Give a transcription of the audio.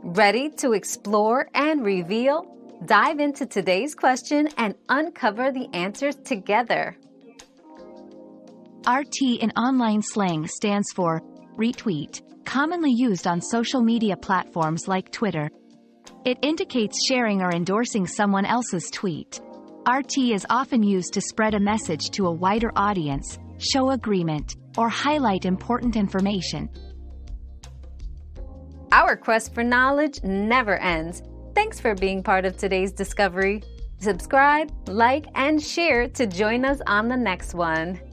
Ready to explore and reveal? Dive into today's question and uncover the answers together. RT in online slang stands for retweet, commonly used on social media platforms like Twitter. It indicates sharing or endorsing someone else's tweet. RT is often used to spread a message to a wider audience, show agreement, or highlight important information. Our quest for knowledge never ends. Thanks for being part of today's discovery. Subscribe, like, and share to join us on the next one.